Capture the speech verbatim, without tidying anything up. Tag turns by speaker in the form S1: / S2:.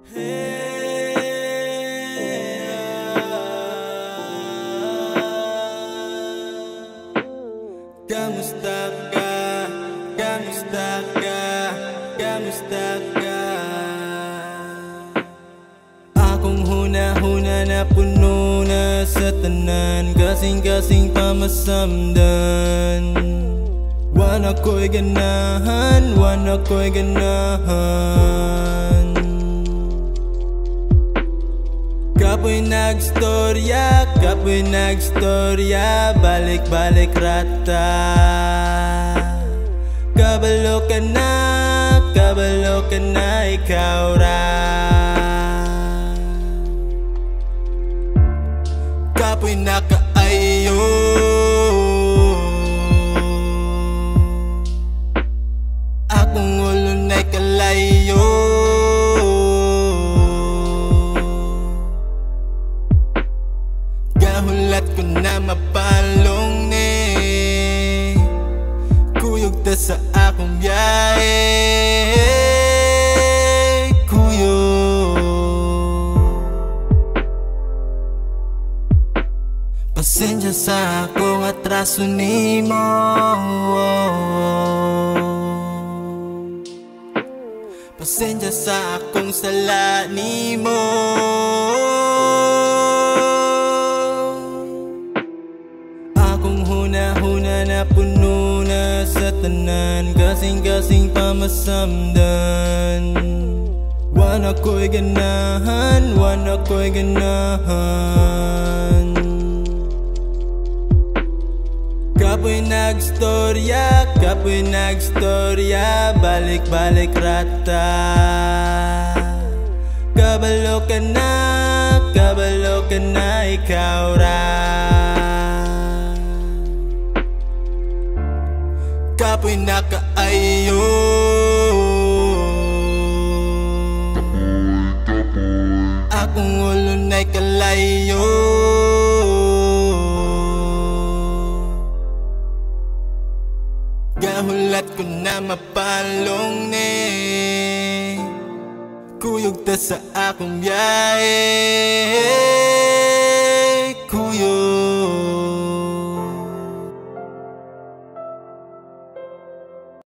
S1: Kamusta ka? Kamusta ka? Kamusta ka? Akong huna-huna na puno na sa tanan, kasing-kasing pamasamdan. Wana ko'y ganahan, wana ko'y ganahan. Kapoy nagstorya, kapoy nagstorya, balik-balik rata. Kabalo ka na, kabalo ka na, ikaw ra. Kapoy nakaayo, akong ulo na'y kalayo. Gahulat ko na mapalong ni kuyog ta sa akong biyahe. Pasensya sa akong atraso nimo, pasensya sa akong sala nimo. Akong huna-huna na puno na sa tanan, kasing-kasing pamasamdan. Wana ko'y ganahan, wana ko'y ganahan. Kapoy nagstorya, kapoy nagstorya, balik-balik rata. Kabalo ka na, kabalo ka na, ikaw ra. Kapoy nakaayo, akong ulo na'y kalayo. Gahulat ko na mapalong ni kuyog ta sa akong biyahe. Kuyog